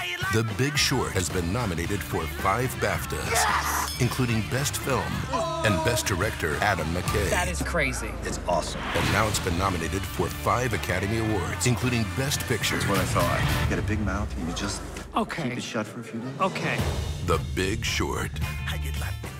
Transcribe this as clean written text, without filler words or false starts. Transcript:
The Big Short has been nominated for 5 BAFTAs, including Best Film and Best Director Adam McKay. That is crazy. It's awesome. And now it's been nominated for 5 Academy Awards, including Best Picture. That's what I thought. You got a big mouth and you just Okay. keep it shut for a few days. Okay. The Big Short.